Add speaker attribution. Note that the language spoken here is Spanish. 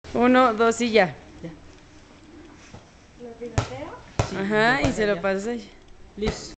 Speaker 1: 1, 2 y ya.
Speaker 2: ¿Lo piloteo?
Speaker 1: Ajá, y se lo pasas ahí.
Speaker 3: Listo.